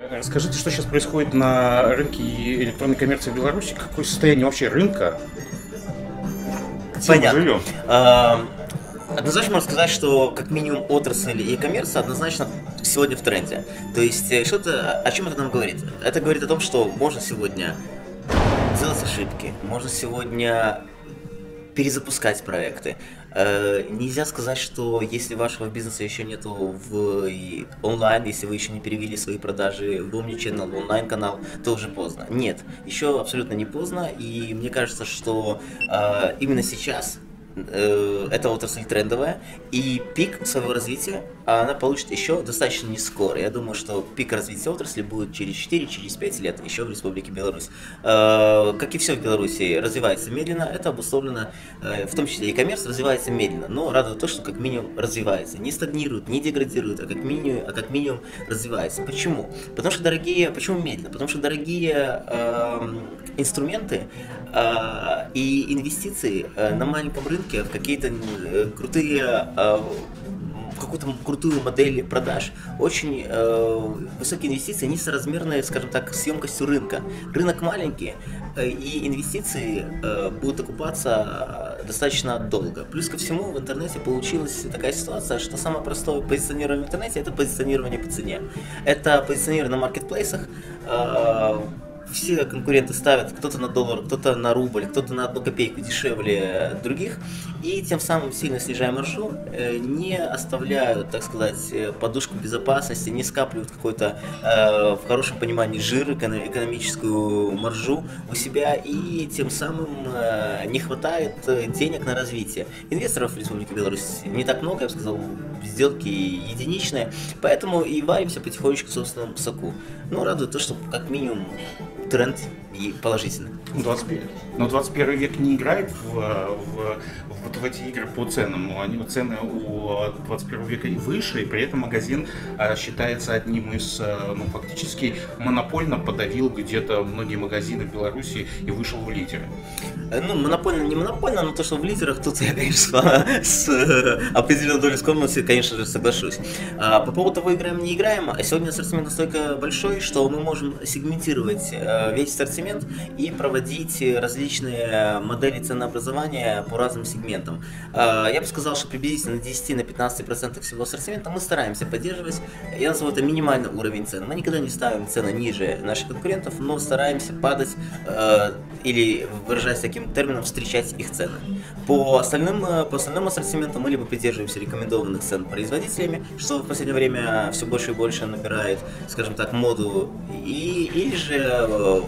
Расскажите, что сейчас происходит на рынке электронной коммерции в Беларуси? Какое состояние вообще рынка? Где мы Понятно. живем? Однозначно можно сказать, что как минимум отрасль e-commerce однозначно сегодня в тренде. То есть о чем это нам говорит? Это говорит о том, что можно сегодня делать ошибки, можно сегодня перезапускать проекты. Нельзя сказать, что если вашего бизнеса еще нету в онлайн, если вы еще не перевели свои продажи в Omnichannel, в онлайн-канал, то уже поздно. Нет, еще абсолютно не поздно, и мне кажется, что именно сейчас эта отрасль трендовая, и пик своего развития она получит еще достаточно не скоро. Я думаю, что пик развития отрасли будет через 4-5 лет еще в Республике Беларусь. Как и все в Беларуси, развивается медленно, это обусловлено, в том числе и e-commerce развивается медленно, но радует то, что как минимум развивается. Не стагнирует, не деградирует, а как минимум развивается. Почему? Почему медленно? Потому что дорогие инструменты и инвестиции на маленьком рынке в какие-то крутые какую-то крутую модель продаж. Очень высокие инвестиции, несоразмерные, скажем так, с емкостью рынка. Рынок маленький, и инвестиции будут окупаться достаточно долго. Плюс ко всему в интернете получилась такая ситуация, что самое простое позиционирование в интернете — это позиционирование по цене. Это позиционирование на маркетплейсах. Все конкуренты ставят кто-то на доллар, кто-то на рубль, кто-то на 1 копейку дешевле других, и тем самым сильно снижая маржу, не оставляют, так сказать, подушку безопасности, не скапливают какой-то, в хорошем понимании, жир, экономическую маржу у себя, и тем самым не хватает денег на развитие. Инвесторов в Республике Беларусь не так много, я бы сказал, сделки единичные, поэтому и варимся потихонечку в собственном соку. Но радует то, что как минимум тренд и положительный. Но 21 век не играет вот в эти игры по ценам. Цены у 21 века и выше, и при этом магазин считается одним из, фактически монопольно подавил где-то многие магазины в Беларуси и вышел в лидеры. Монопольно, не монопольно, но то, что в лидерах, тут я, конечно, с определенной долей скромности, конечно же, соглашусь. По поводу того, играем, не играем, сегодня ассортимент настолько большой, что мы можем сегментировать весь ассортимент и проводить различные модели ценообразования по разным сегментам. Я бы сказал, что приблизительно на 10-15% всего ассортимента мы стараемся поддерживать. Я назову это минимальный уровень цен. Мы никогда не ставим цены ниже наших конкурентов, но стараемся падать или, выражаясь таким термином, встречать их цены. По остальным ассортиментам мы либо придерживаемся рекомендованных цен производителями, что в последнее время все больше и больше набирает, скажем так, моду, или же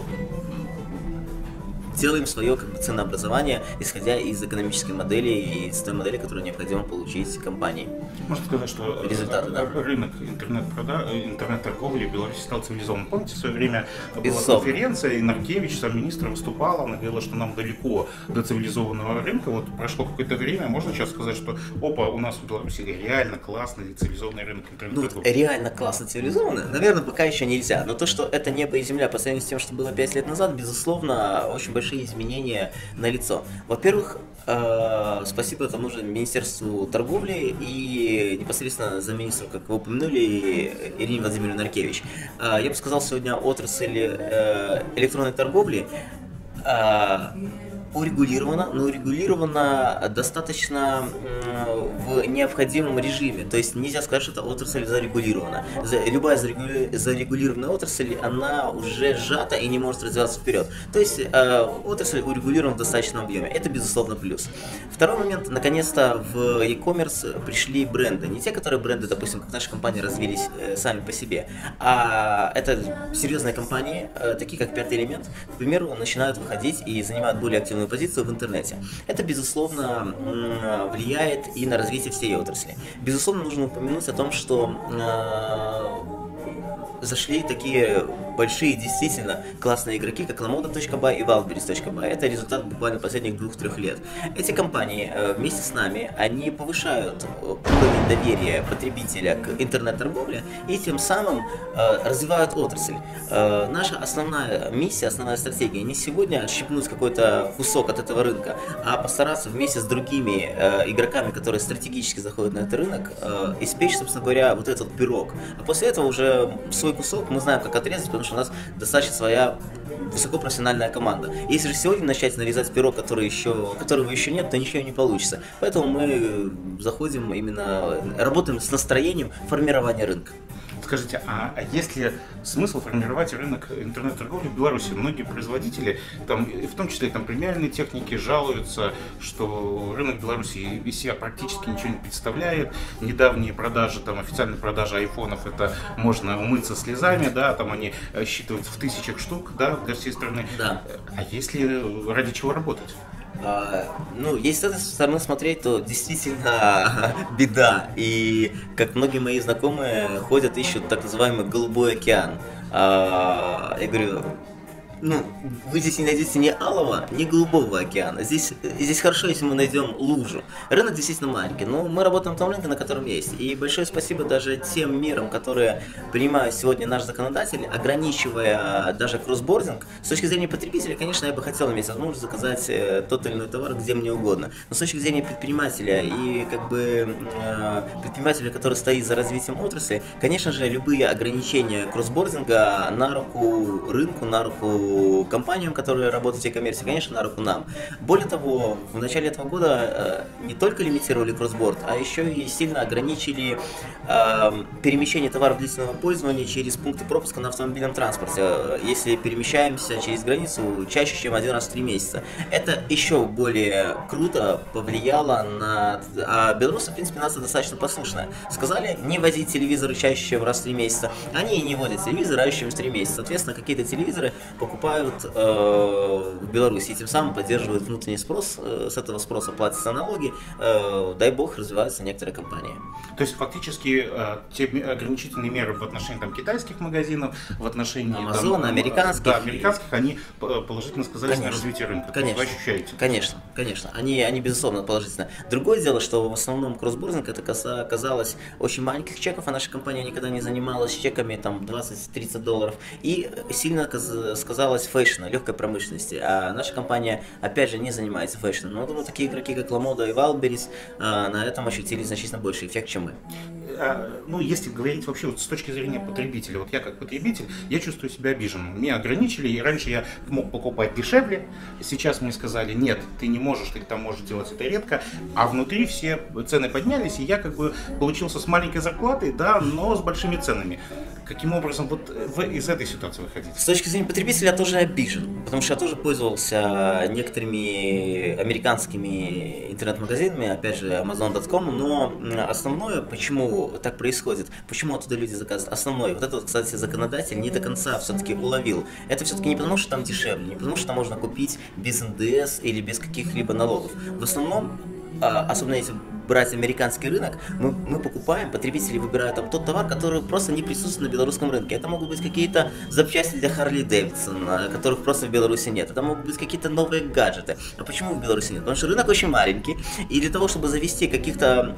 делаем свое ценообразование, исходя из экономической модели и из той модели, которую необходимо получить компании. Можно сказать, что результаты, рынок интернет-торговли в Беларуси стал цивилизованным. Помните, в свое время была конференция, и Наркевич, сам министр, выступала, она говорила, что нам далеко до цивилизованного рынка. Вот прошло какое-то время, можно сейчас сказать, что у нас в Беларуси реально классный цивилизованный рынок интернет-торговли? Реально классно цивилизованный? Наверное, пока еще нельзя. Но то, что это небо и земля по сравнению с тем, что было 5 лет назад, безусловно, очень большие изменения налицо. Во-первых, спасибо тому же Министерству торговли и непосредственно за министром, как вы упомянули, Ирине Владимировне Наркевич. Я бы сказал, сегодня отрасль электронной торговли урегулировано, но урегулировано достаточно в необходимом режиме. То есть нельзя сказать, что эта отрасль зарегулирована. Любая зарегулированная отрасль, она уже сжата и не может развиваться вперед. То есть отрасль урегулирована в достаточном объеме. Это, безусловно, плюс. Второй момент. Наконец-то в e-commerce пришли бренды. Не те, которые бренды, допустим, как наша компания, развились сами по себе, а это серьезные компании, такие как Пятый элемент, к примеру, начинают выходить и занимают более активную позицию в интернете. Это, безусловно, влияет и на развитие всей отрасли. Безусловно, нужно упомянуть о том, что зашли такие большие, действительно классные игроки, как Lamoda.by и Wildberries.by. Это результат буквально последних 2-3 лет. Эти компании вместе с нами, они повышают уровень доверия потребителя к интернет-торговле и тем самым развивают отрасль. Наша основная миссия, основная стратегия не сегодня отщипнуть какой-то кусок от этого рынка, а постараться вместе с другими игроками, которые стратегически заходят на этот рынок, испечь, собственно говоря, вот этот пирог. А после этого уже свой кусок мы знаем, как отрезать, потому что у нас достаточно своя высокопрофессиональная команда. Если же сегодня начать нарезать пирог, которого еще нет, то ничего не получится. Поэтому мы заходим именно, работаем с настроением формирования рынка. Скажите, а есть ли смысл формировать рынок интернет-торговли в Беларуси? Многие производители, там, в том числе там, премиальные техники, жалуются, что рынок Беларуси из себя практически ничего не представляет. Недавние продажи, там, официальные продажи айфонов, это можно умыться слезами, да, там они считываются в тысячах штук, да, для всей страны. Да. А есть ли ради чего работать? Ну, если с этой стороны смотреть, то действительно беда. И как многие мои знакомые ходят, ищут так называемый голубой океан. Я говорю, ну, вы здесь не найдете ни алого, ни голубого океана. Здесь хорошо, если мы найдем лужу. Рынок действительно маленький, но мы работаем в том рынке, на котором есть. И большое спасибо даже тем мерам, которые принимает сегодня наш законодатель, ограничивая даже кроссбординг. С точки зрения потребителя, конечно, я бы хотел иметь возможность заказать тот или иной товар где мне угодно. Но с точки зрения предпринимателя и как бы предпринимателя, который стоит за развитием отрасли, конечно же, любые ограничения кроссбординга на руку рынку, на руку компаниям, которые работают в e-коммерции, конечно, на руку нам. Более того, в начале этого года не только лимитировали кроссборд, а еще и сильно ограничили перемещение товаров длительного пользования через пункты пропуска на автомобильном транспорте, если перемещаемся через границу чаще, чем один раз в 3 месяца. Это еще более круто повлияло на... А белорусы, в принципе, нация достаточно послушная. Сказали не возить телевизоры чаще, чем раз в 3 месяца. Они и не возят телевизоры раньше, чем в 3 месяца. Соответственно, какие-то телевизоры покупают в Беларуси и тем самым поддерживают внутренний спрос, с этого спроса платятся налоги, дай бог, развиваются некоторые компании. То есть фактически те ограничительные меры в отношении там, китайских магазинов, в отношении Амазона, американских. Да, американских, они положительно сказались на развитие рынка. Конечно, вы ощущаете? Конечно. Они безусловно положительно. Другое дело, что в основном кроссбординг это касалось очень маленьких чеков, а наша компания никогда не занималась чеками там 20-30 долларов. И сильно сказалось фэшна, легкой промышленности, а наша компания, опять же, не занимается фэшном. Но, думаю, такие игроки, как Ламода и Вайлдберрис, на этом ощутили значительно больший эффект, чем мы. Ну, если говорить вообще вот с точки зрения потребителя, вот я как потребитель, я чувствую себя обиженным. Меня ограничили, и раньше я мог покупать дешевле, сейчас мне сказали, нет, ты не можешь, ты там можешь делать это редко, а внутри все цены поднялись, и я как бы получился с маленькой зарплатой, да, но с большими ценами. Каким образом вот вы из этой ситуации выходите? С точки зрения потребителя я тоже обижен, потому что я тоже пользовался некоторыми американскими интернет-магазинами, опять же Amazon.com, но основное, почему так происходит, почему оттуда люди заказывают, основное, вот это, кстати, законодатель не до конца все-таки уловил. Это все-таки не потому, что там дешевле, не потому, что там можно купить без НДС или без каких-либо налогов. В основном, особенно если брать американский рынок, мы покупаем, потребители выбирают там тот товар, который просто не присутствует на белорусском рынке. Это могут быть какие-то запчасти для Harley Davidson, которых просто в Беларуси нет. Это могут быть какие-то новые гаджеты. А почему в Беларуси нет? Потому что рынок очень маленький, и для того, чтобы завести каких-то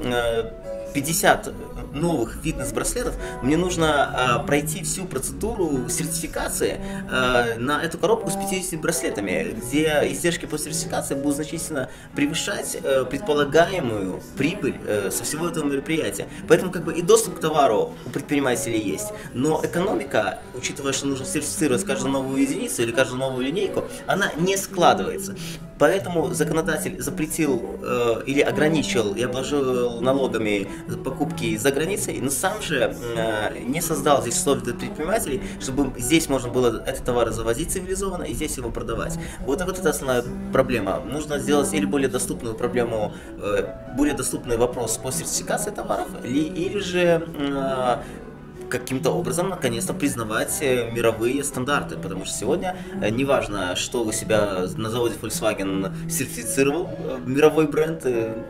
50 новых фитнес-браслетов, мне нужно пройти всю процедуру сертификации на эту коробку с 50 браслетами, где издержки по сертификации будут значительно превышать предполагаемую прибыль со всего этого мероприятия. Поэтому как бы и доступ к товару у предпринимателей есть, но экономика, учитывая, что нужно сертифицировать каждую новую единицу или каждую новую линейку, она не складывается. Поэтому законодатель запретил или ограничил и обложил налогами покупки за границей, но сам же не создал здесь условия для предпринимателей, чтобы здесь можно было этот товар завозить цивилизованно и здесь его продавать. Вот это основная проблема. Нужно сделать или более доступную проблему, более доступный вопрос по сертификации товаров, или же каким-то образом наконец-то признавать мировые стандарты, потому что сегодня неважно, что у себя на заводе Volkswagen сертифицировал мировой бренд,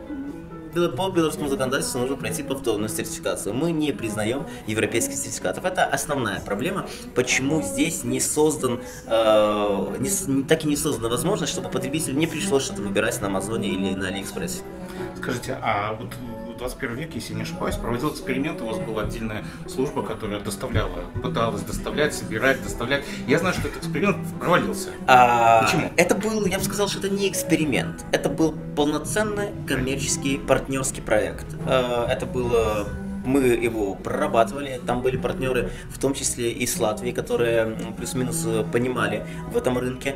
по белорусскому законодательству нужно пройти повторную сертификацию. Мы не признаем европейских сертификатов. Это основная проблема, почему здесь не создан, так и не создана возможность, чтобы потребителю не пришлось что-то выбирать на Амазоне или на Алиэкспрессе. Скажите, а вот в 21 веке, если не ошибаюсь, проводил эксперимент, у вас была отдельная служба, которая пыталась доставлять, собирать, доставлять. Я знаю, что этот эксперимент провалился. Почему? Это был, я бы сказал, что это не эксперимент. Это был полноценный коммерческий партнерский проект. Это было мы его прорабатывали, там были партнеры, в том числе и с Латвии, которые плюс-минус понимали в этом рынке.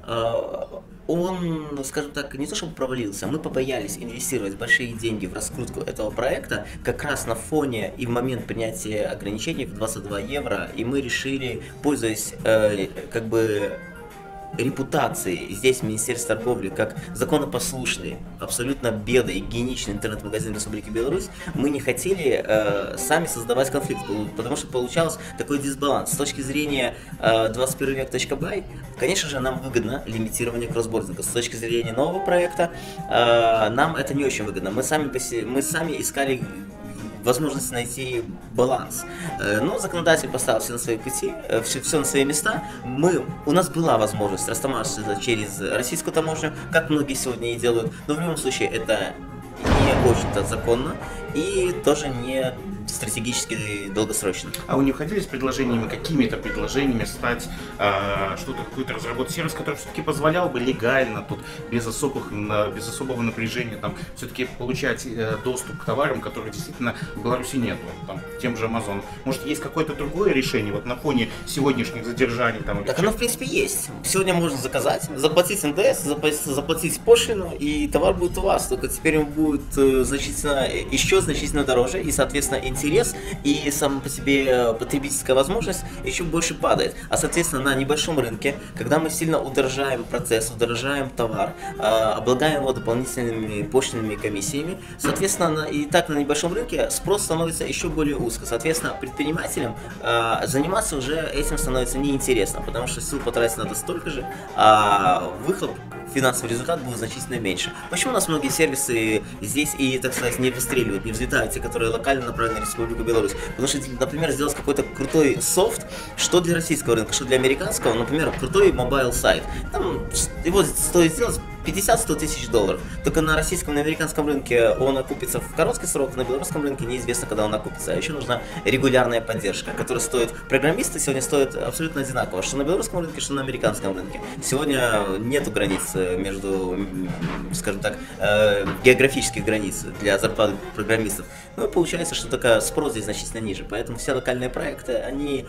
Он, скажем так, не то чтобы провалился, мы побоялись инвестировать большие деньги в раскрутку этого проекта как раз на фоне и в момент принятия ограничений в 22 евро, и мы решили, пользуясь как бы репутации здесь Министерство торговли как законопослушный, абсолютно белый и гигиеничный интернет-магазин Республики Беларусь, мы не хотели сами создавать конфликт, потому что получался такой дисбаланс. С точки зрения 21vek.by, конечно же, нам выгодно лимитирование кроссбординга. С точки зрения нового проекта, нам это не очень выгодно. Мы сами искали возможность найти баланс. Но законодатель поставил все на свои пути, все на свои места. У нас была возможность растамаживаться через российскую таможню, как многие сегодня и делают, но в любом случае это не очень-то законно и тоже не стратегически долгосрочно. А вы не уходили с предложениями, какими-то предложениями стать какую-то разработать сервис, который все-таки позволял бы легально, тут без особого напряжения, там все-таки получать доступ к товарам, которых действительно в Беларуси нету, там, тем же Amazon. Может, есть какое-то другое решение, вот на фоне сегодняшних задержаний там? Так оно в принципе есть. Сегодня можно заказать, заплатить НДС, заплатить пошлину, и товар будет у вас, только теперь он будет еще значительно дороже, и, соответственно, интерес и сама по себе потребительская возможность еще больше падает. А соответственно на небольшом рынке, когда мы сильно удорожаем процесс, удорожаем товар, облагаем его дополнительными пошлинными комиссиями, соответственно и так на небольшом рынке спрос становится еще более узко. Соответственно предпринимателям заниматься уже этим становится неинтересно, потому что сил потратить надо столько же, а выхлоп, финансовый результат будет значительно меньше. Почему у нас многие сервисы здесь и, так сказать, не выстреливают, не взлетают, те, которые локально направлены на Республику Беларусь? Потому что, например, сделать какой-то крутой софт, что для российского рынка, что для американского, например, крутой мобайл сайт. Там его стоит сделать 50-100 тысяч долларов. Только на российском и на американском рынке он окупится в короткий срок, на белорусском рынке неизвестно, когда он окупится. А еще нужна регулярная поддержка, которая стоит... Программисты сегодня стоят абсолютно одинаково, что на белорусском рынке, что на американском рынке. Сегодня нету границ между, скажем так, географических границ для зарплат программистов. Ну, получается, что такая спрос здесь значительно ниже. Поэтому все локальные проекты, они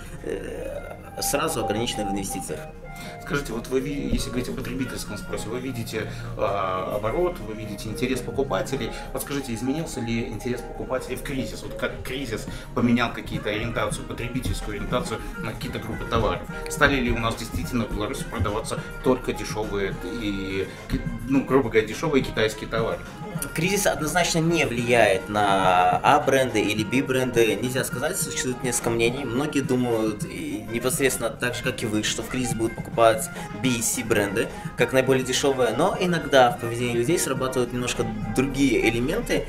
сразу ограничены в инвестициях. Скажите, вот вы, если говорить о потребительском спросе, вы видите оборот, вы видите интерес покупателей. Вот скажите, изменился ли интерес покупателей в кризис? Вот как кризис поменял какие-то ориентацию, потребительскую ориентацию на какие-то группы товаров? Стали ли у нас действительно в Беларуси продаваться только дешевые и, грубо говоря, дешевые китайские товары? Кризис однозначно не влияет на А-бренды или Б-бренды. Нельзя сказать, существует несколько мнений. Многие думают непосредственно так же, как и вы, что в кризис будут покупать B и C бренды, как наиболее дешевые. Но иногда в поведении людей срабатывают немножко другие элементы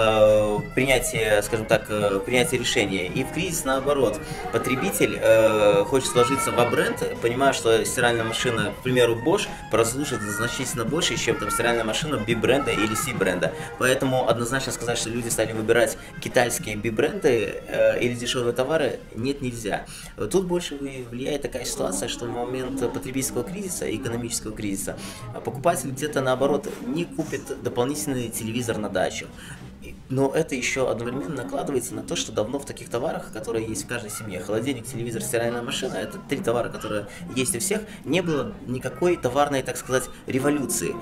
принятия, скажем так, принятия решения. И в кризис наоборот. Потребитель хочет сложиться в А-бренд, понимая, что стиральная машина, к примеру, Bosch, прослужит значительно больше, чем там стиральная машина B-бренда или C-бренда. Поэтому однозначно сказать, что люди стали выбирать китайские B-бренды или дешевые товары, нельзя. Тут больше влияет такая ситуация, что в момент потребительского кризиса и экономического кризиса покупатель где-то наоборот не купит дополнительный телевизор на дачу. Но это еще одновременно накладывается на то, что давно в таких товарах, которые есть в каждой семье, холодильник, телевизор, стиральная машина, это 3 товара, которые есть у всех, не было никакой товарной, так сказать, революции.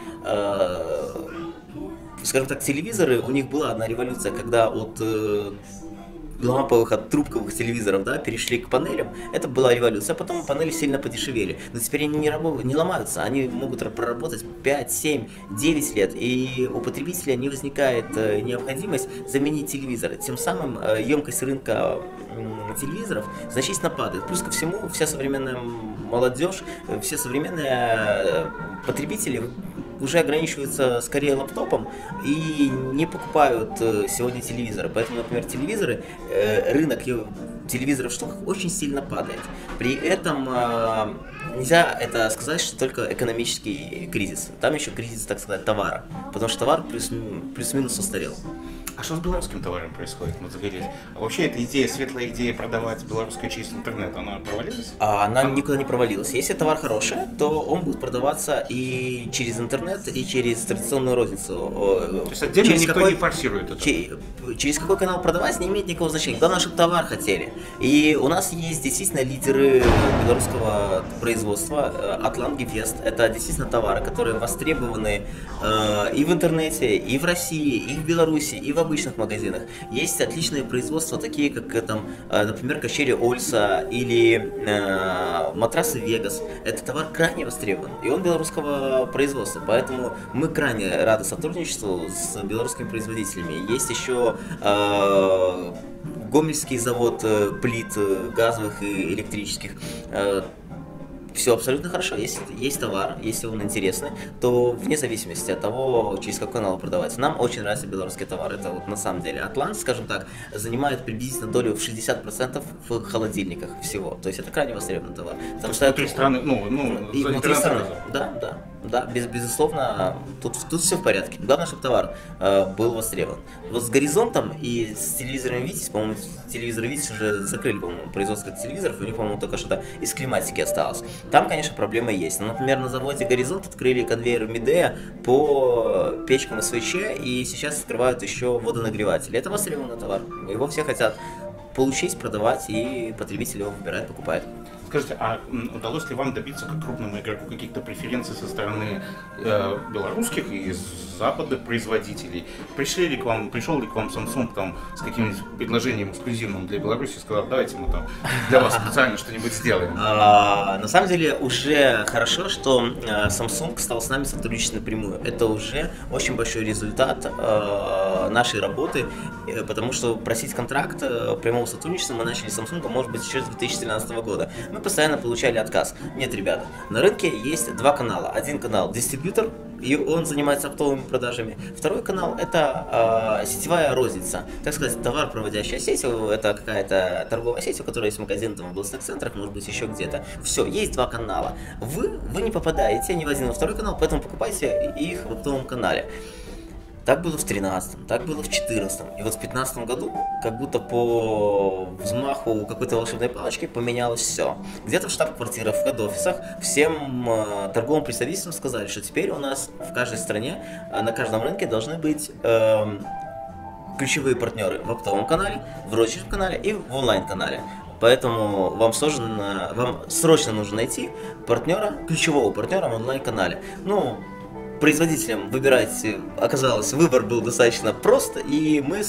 Скажем так, телевизоры, у них была одна революция, когда от ламповых, от трубковых телевизоров, да, перешли к панелям, это была революция, а потом панели сильно подешевели. Но теперь они не ломаются, они могут проработать 5, 7, 9 лет, и у потребителя не возникает необходимость заменить телевизоры. Тем самым емкость рынка телевизоров значительно падает. Плюс ко всему, вся современная молодежь, все современные потребители уже ограничиваются скорее лаптопом и не покупают сегодня телевизоры. Поэтому, например, телевизоры, рынок телевизоров в штуках очень сильно падает. При этом нельзя это сказать, что только экономический кризис. Там еще кризис, так сказать, товара. Потому что товар плюс-минус устарел. А что с белорусским товаром происходит? Мы заговорили. А вообще эта идея, светлая идея продавать белорусскую через интернет, она провалилась? Она никуда не провалилась. Если товар хороший, то он будет продаваться и через интернет, и через традиционную розницу. То есть отдельно никто не форсирует это? Через какой канал продавать не имеет никакого значения. Главное, чтобы товар хотели. И у нас есть действительно лидеры белорусского производства. Атлант, Гефест. Это действительно товары, которые востребованы и в интернете, и в России, и в Беларуси, и в обычных магазинах. Есть отличные производства, такие как, там, например, качели Ольса или матрасы Вегас. Это товар крайне востребован, и он белорусского производства, поэтому мы крайне рады сотрудничеству с белорусскими производителями. Есть еще Гомельский завод плит газовых и электрических. Все абсолютно хорошо. Если есть товар, если он интересный, то вне зависимости от того, через какой канал продавать. Нам очень нравится белорусский товар. Это вот на самом деле Атлант, скажем так, занимает приблизительно долю в 60% в холодильниках всего. То есть это крайне востребованный товар. Там стоят... Внутри страны, и внутри страны. Да, безусловно, тут все в порядке. Главное, чтобы товар был востребован. Вот с Горизонтом и с телевизором Витязь, по-моему, телевизор Витязь уже закрыли, по-моему, производство телевизоров, у них, по-моему, только что-то из климатики осталось. Там, конечно, проблемы есть. Но, например, на заводе Горизонт открыли конвейер Медея по печкам СВЧ, и сейчас открывают еще водонагреватели. Это востребованный товар. Его все хотят получить, продавать, и потребитель его выбирает, покупает. Скажите, а удалось ли вам добиться как крупному игроку каких-то преференций со стороны белорусских и западных производителей? Пришел ли к вам Samsung там, с каким-нибудь предложением эксклюзивным для Беларуси и сказал, давайте мы там для вас специально что-нибудь сделаем? На самом деле уже хорошо, что Samsung стал с нами сотрудничать напрямую. Это уже очень большой результат нашей работы, потому что просить контракт прямого сотрудничества мы начали с Samsung, может быть, еще с 2013 года. Мы постоянно получали отказ. Нет, ребята, на рынке есть два канала. Один канал дистрибьютор, и он занимается оптовыми продажами. Второй канал это сетевая розница. Так сказать, товар-проводящая сеть, это какая-то торговая сеть, у которой есть магазин там, в областных центрах, может быть, еще где-то. Все, есть два канала. Вы не попадаете ни в один, ни во второй канал, поэтому покупайте их в оптовом канале. Так было в 13-м, так было в 14-м. И вот в 15-м году, как будто по взмаху какой-то волшебной палочки, поменялось все. Где-то в штаб-квартирах, в хед-офисах всем торговым представительствам сказали, что теперь у нас в каждой стране, на каждом рынке должны быть ключевые партнеры в оптовом канале, в розничном канале и в онлайн-канале. Поэтому вам срочно нужно найти партнера, ключевого партнера в онлайн-канале. Производителям выбирать, оказалось, выбор был достаточно прост, и мы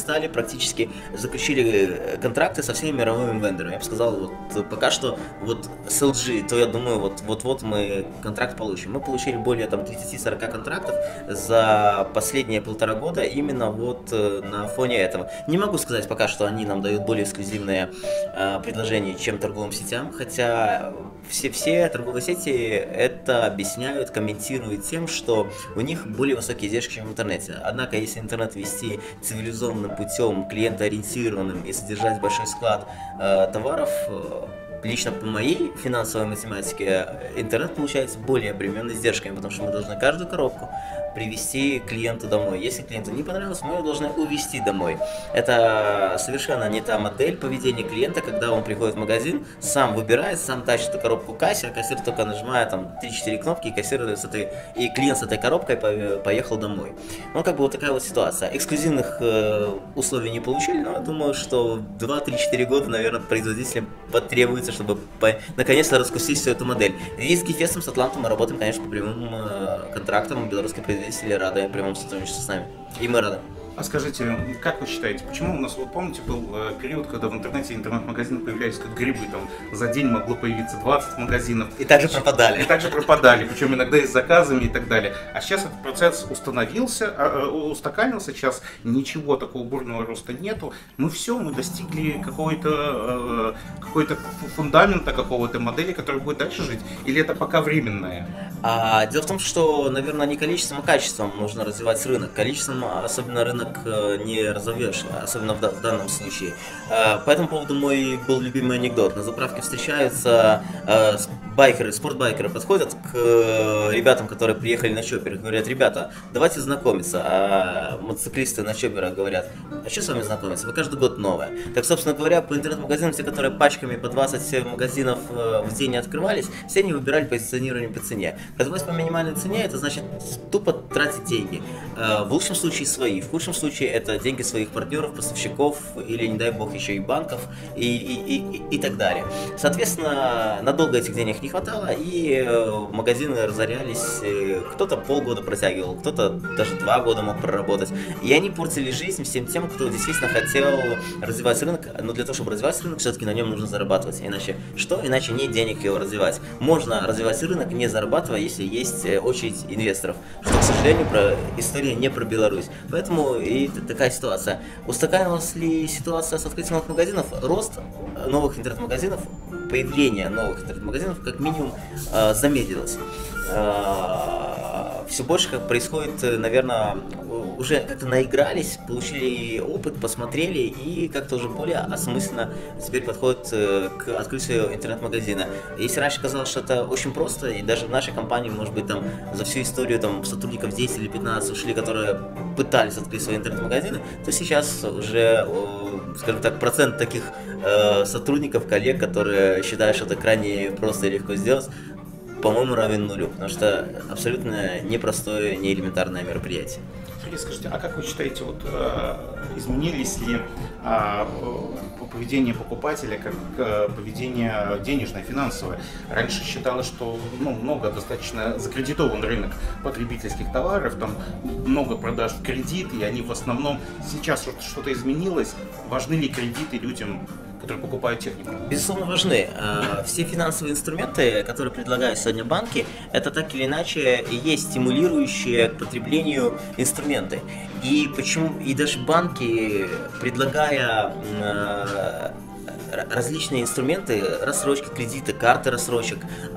заключили контракты со всеми мировыми вендорами. Я бы сказал, вот пока что вот с LG, то я думаю, вот мы контракт получим. Мы получили более 30-40 контрактов за последние 1,5 года именно вот на фоне этого. Не могу сказать пока, что они нам дают более эксклюзивные предложения, чем торговым сетям, хотя все торговые сети это объясняют, комментируют тем, что у них более высокие издержки, чем в интернете. Однако, если интернет вести цивилизованным путем, клиентоориентированным и содержать большой склад товаров, лично по моей финансовой математике, интернет получается более обремененный издержками, потому что мы должны каждую коробку привезти клиенту домой. Если клиенту не понравилось, мы его должны увезти домой. Это совершенно не та модель поведения клиента, когда он приходит в магазин, сам выбирает, сам тащит эту коробку к кассе, а кассир только нажимает там 3-4 кнопки, и клиент с этой коробкой поехал домой. Вот такая вот ситуация. Эксклюзивных условий не получили, но я думаю, что 2-3-4 года, наверное, производителям потребуется, чтобы наконец-то раскусить всю эту модель. И с Гефестом, с Атлантом мы работаем, конечно, по прямым контрактам. Белорусские производители рады прямому сотрудничеству с нами. И мы рады. А скажите, как вы считаете, почему у нас, помните, был период, когда в интернете интернет-магазины появлялись как грибы, там за день могло появиться 20 магазинов. И также пропадали. Причем иногда и с заказами и так далее. А сейчас этот процесс устаканился, сейчас ничего такого бурного роста нету. Мы достигли какой-то фундамента, какого-то модели, которая будет дальше жить, или это пока временное? Дело в том, что, наверное, не количеством, а качеством нужно развивать рынок. Количеством, особенно рынок рынок не разовьешь, особенно в данном случае. По этому поводу мой был любимый анекдот. На заправке встречаются байкеры, спортбайкеры подходят к ребятам, которые приехали на чоппере, говорят: ребята, давайте знакомиться. А мотоциклисты на чопперах говорят: а что с вами знакомиться? Вы каждый год новое. Так, собственно говоря, по интернет-магазинам, те, которые пачками по 20 магазинов в день не открывались, все они выбирали позиционирование по цене. Продавать по минимальной цене, это значит тупо тратить деньги. В лучшем случае свои, в худшем случае это деньги своих партнеров, поставщиков или, не дай бог, еще и банков и так далее. Соответственно, надолго этих денег не хватало, и магазины разорялись. Кто-то полгода протягивал, кто-то даже 2 года мог проработать. И они портили жизнь всем тем, кто действительно хотел развивать рынок. Но для того, чтобы развивать рынок, все-таки на нем нужно зарабатывать. Иначе что? Иначе нет денег его развивать. Можно развивать рынок, не зарабатывая, если есть очередь инвесторов. Что, к сожалению, история не про Беларусь. Поэтому и такая ситуация. Устаканилась ли ситуация с открытием новых магазинов? Рост новых интернет-магазинов, появление новых интернет-магазинов как минимум замедлилось. Все больше как происходит, наверное, уже как-то наигрались, получили опыт, посмотрели и как-то уже более осмысленно теперь подходят к открытию интернет-магазина. Если раньше казалось, что это очень просто, и даже в нашей компании, может быть, там за всю историю там сотрудников 10 или 15 ушли, которые пытались открыть свои интернет-магазины, то сейчас уже, скажем так, процент таких сотрудников, коллег, которые считают, что это крайне просто и легко сделать, по-моему, равен нулю, потому что абсолютно непростое, неэлементарное мероприятие. Сергей, скажите, а как вы считаете, вот изменились ли поведение покупателя, как поведение денежное, финансовое? Раньше считалось, что много достаточно закредитован рынок потребительских товаров, там много продаж в кредит, и они в основном сейчас что-то изменилось. Важны ли кредиты людям, которые покупают технику? Безусловно, важны. Все финансовые инструменты, которые предлагают сегодня банки, это так или иначе и есть стимулирующие к потреблению инструменты. И почему и даже банки, предлагая различные инструменты, рассрочки, кредиты, карты рассрочек,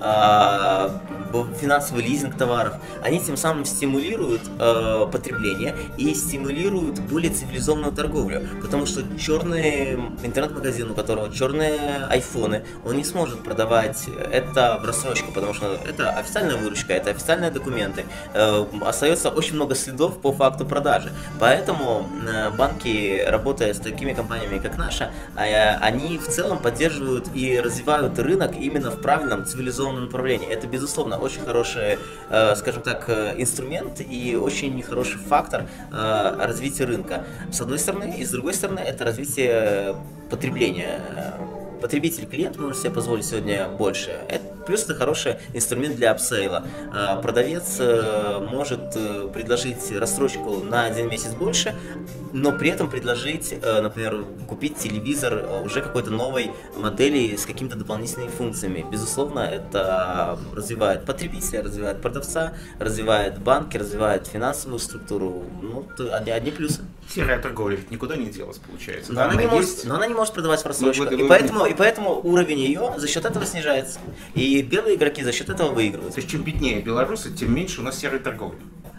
финансовый лизинг товаров, они тем самым стимулируют потребление и стимулируют более цивилизованную торговлю, потому что черный интернет-магазин, у которого черные айфоны, он не сможет продавать это в рассрочку, потому что это официальная выручка, это официальные документы, остается очень много следов по факту продажи, поэтому банки, работая с такими компаниями, как наша, они в целом поддерживают и развивают рынок именно в правильном цивилизованном направлении. Это, безусловно, очень хороший, скажем так, инструмент и очень хороший фактор развития рынка. С одной стороны, и с другой стороны, это развитие потребления. Потребитель, клиент может себе позволить сегодня больше. Плюс это хороший инструмент для апсейла. Продавец может предложить рассрочку на 1 месяц больше, но при этом предложить, например, купить телевизор уже какой-то новой модели с какими-то дополнительными функциями. Безусловно, это развивает потребителя, развивает продавца, развивает банки, развивает финансовую структуру. Одни плюсы. Серая торговля ведь никуда не делась, получается. Но она не может продавать в рассрочку. И поэтому уровень ее за счет этого снижается. И белые игроки за счет этого выигрывают. То есть чем беднее белорусы, тем меньше у нас серой торговли.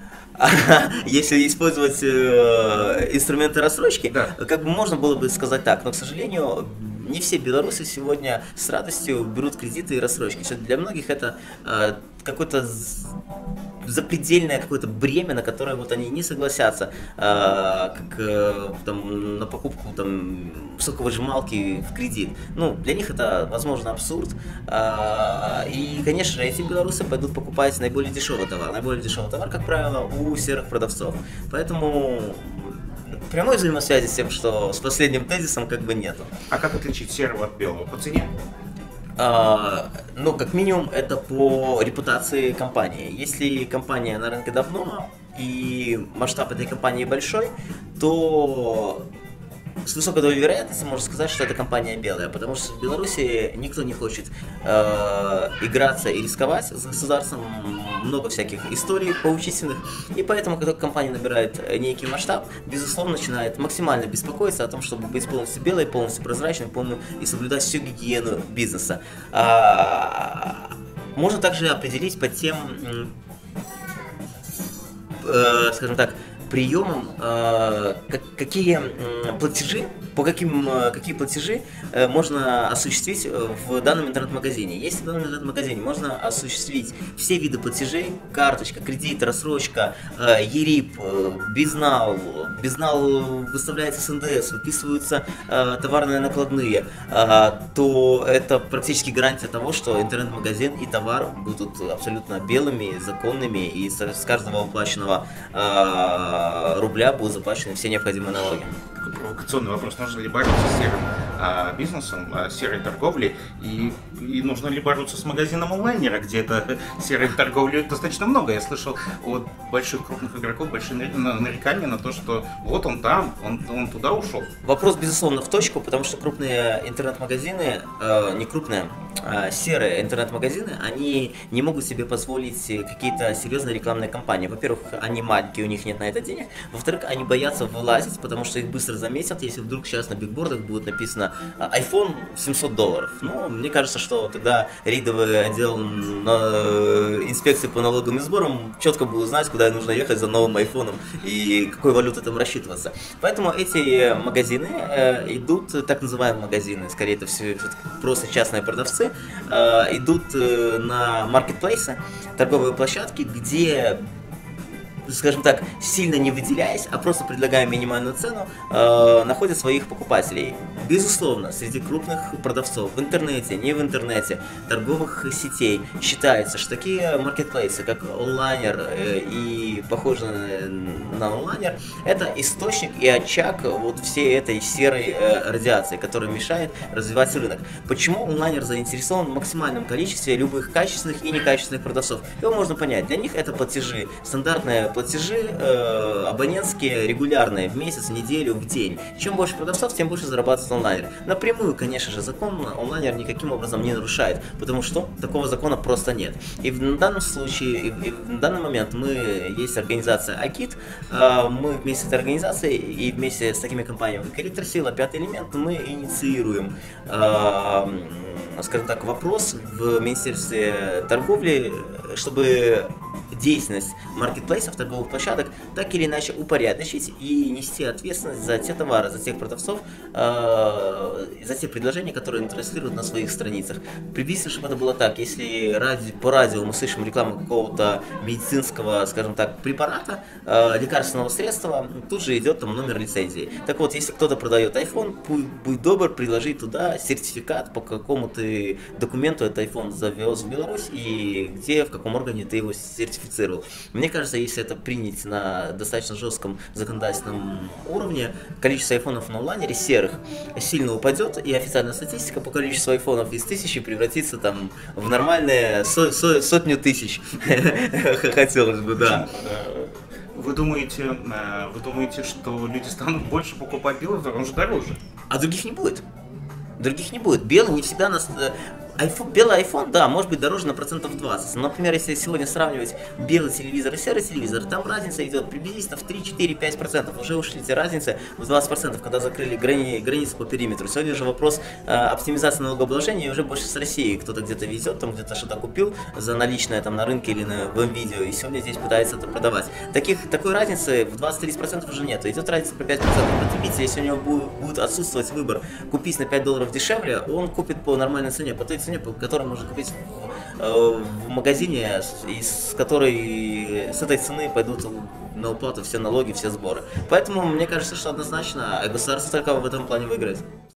Если использовать инструменты рассрочки, да, как бы можно было бы сказать так, но, к сожалению, не все белорусы сегодня с радостью берут кредиты и рассрочки. Для многих это какое-то запредельное какое-то бремя, на которое вот они не согласятся, как там, на покупку там, соковыжималки в кредит. Для них это, возможно, абсурд. И, конечно же, эти белорусы пойдут покупать наиболее дешевый товар. Наиболее дешевый товар, как правило, у серых продавцов. Поэтому прямой взаимосвязи с тем, что с последним тезисом, как бы нету. А как отличить серого от белого? По цене? Как минимум, это по репутации компании. Если компания на рынке давно и масштаб этой компании большой, то с высокой долей вероятности можно сказать, что это компания белая, потому что в Беларуси никто не хочет играться и рисковать с государством, много всяких историй поучительных, и поэтому, когда компания набирает некий масштаб, безусловно, начинает максимально беспокоиться о том, чтобы быть полностью белой, полностью прозрачной, и соблюдать всю гигиену бизнеса. Можно также определить по тем, скажем так, приемам, какие платежи можно осуществить в данном интернет-магазине. Если в данном интернет-магазине можно осуществить все виды платежей: карточка, кредит, рассрочка, ЕРИП, безнал, выставляется с НДС, выписываются товарные накладные, то это практически гарантия того, что интернет-магазин и товар будут абсолютно белыми, законными, и с каждого уплаченного рубля будут заплачены все необходимые налоги. Такой провокационный вопрос: нужно ли бороться с серым бизнесом, серой торговлей, и нужно ли бороться с магазином онлайнера, где это серой торговли достаточно много? Я слышал от больших крупных игроков большие нарекания на то, что вот он там, он туда ушел. Вопрос, безусловно, в точку, потому что крупные интернет-магазины, не крупные, серые интернет-магазины, они не могут себе позволить какие-то серьезные рекламные кампании. Во-первых, они маленькие, у них нет на это денег. Во-вторых, они боятся вылазить, потому что их быстро заметят, если вдруг сейчас на бигбордах будет написано iPhone $700. Ну, мне кажется, что тогда рейдовый отдел инспекции по налогам и сборам четко будет знать, куда нужно ехать за новым айфоном и какой валютой там рассчитываться. Поэтому эти магазины идут, так называемые магазины, скорее это все просто частные продавцы, идут на маркетплейсы, торговые площадки, где, скажем так, сильно не выделяясь, а просто предлагая минимальную цену, находят своих покупателей. Безусловно, среди крупных продавцов в интернете, не в интернете, торговых сетей считается, что такие маркетплейсы, как онлайнер и похожие на онлайнер, это источник и очаг вот всей этой серой радиации, которая мешает развивать рынок. Почему онлайнер заинтересован в максимальном количестве любых качественных и некачественных продавцов? Его можно понять. Для них это платежи, стандартные платежи, абонентские, регулярные, в месяц, в неделю, в день. Чем больше продавцов, тем больше зарабатывает онлайнер. Напрямую, конечно же, закон онлайнер никаким образом не нарушает, потому что такого закона просто нет. И в данном случае, и в данный момент есть организация АКИТ, мы вместе с этой организацией и вместе с такими компаниями, как Электросила, Пятый элемент, мы инициируем, скажем так, вопрос в Министерстве торговли, чтобы деятельность маркетплейсов, торговых площадок так или иначе упорядочить и нести ответственность за те товары, за тех продавцов, за те предложения, которые они транслируют на своих страницах. Приблизительно, чтобы это было так: если по радио мы слышим рекламу какого-то медицинского, скажем так, препарата, лекарственного средства, тут же идет там номер лицензии. Так вот, если кто-то продает iPhone, будь добр приложить туда сертификат, по какому ты документу этот iPhone завез в Беларусь и где, в каком органе ты его сертифицировал. Мне кажется, если это принять на достаточно жестком законодательном уровне, количество айфонов на онлайнере серых сильно упадет, и официальная статистика по количеству айфонов из 1000 превратится там в нормальные сотню тысяч. Хотелось бы, да. Вы думаете, что люди станут больше покупать белый, потому что он же дороже? А других не будет. Других не будет. Белый не всегда нас... Белый iPhone, да, может быть дороже на процентов 20. Но, например, если сегодня сравнивать белый телевизор и серый телевизор, там разница идет приблизительно в 3-4-5%. Уже ушли эти разницы в 20%, когда закрыли границы по периметру. Сегодня же вопрос оптимизации налогообложения уже больше с России. Кто-то где-то везет, там где-то что-то купил за наличное там на рынке или в МВидео, и сегодня здесь пытается это продавать. Такой разницы в 20-30% уже нет. Идет разница по 5%. Потребитель, если у него будет отсутствовать выбор купить на $5 дешевле, он купит по нормальной цене, по той цене, по которой можно купить в магазине, с этой цены пойдут на уплату все налоги, все сборы. Поэтому мне кажется, что однозначно государство только в этом плане выиграет.